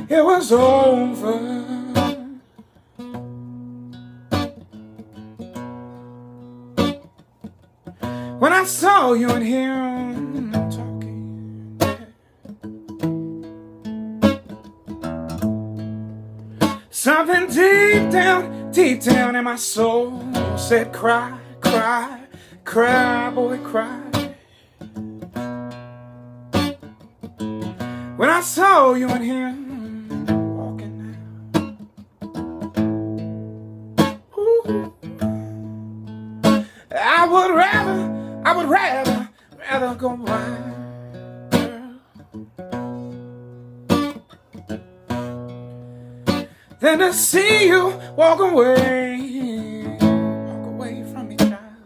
it was over. When I saw you and him talking, something deep down in my soul said, cry, cry, cry, boy, cry. When I saw you and him walking out, ooh, I would rather go blind, than to see you walk away from me, child.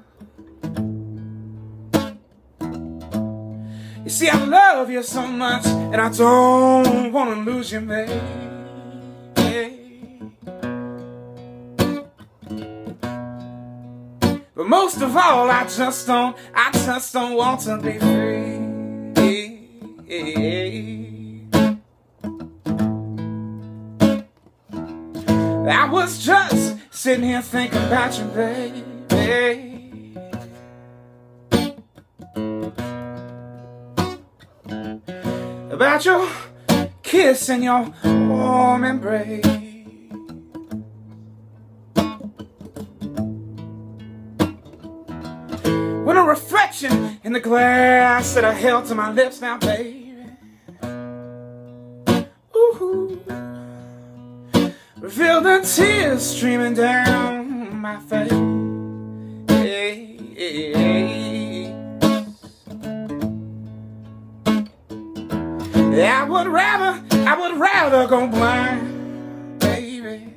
You see, I love you so much, and I don't want to lose you, baby. But most of all, I just don't want to be free. I was just sitting here thinking about you, baby. About your kiss and your warm embrace. When a reflection in the glass that I held to my lips now, baby. Ooh, revealed the tears streaming down my face. I would rather go blind, baby,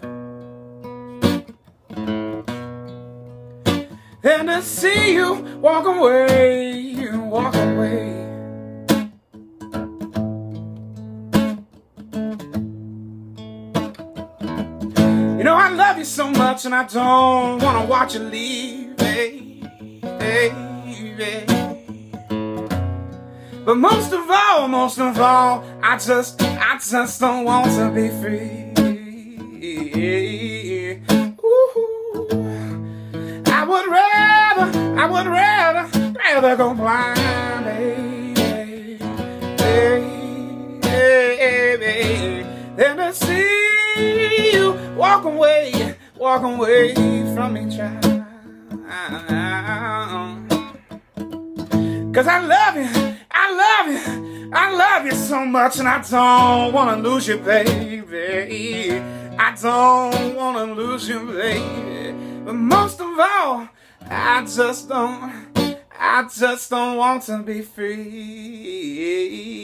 than to see you walk away. You know, I love you so much, and I don't want to watch you leave, baby. But most of all, I just don't want to be free. Ooh, I would rather go blind, baby, than to see you walk away from me, child. 'Cause I love you so much, and I don't want to lose you, baby. I don't want to lose you, baby. But most of all, I just don't want to be free.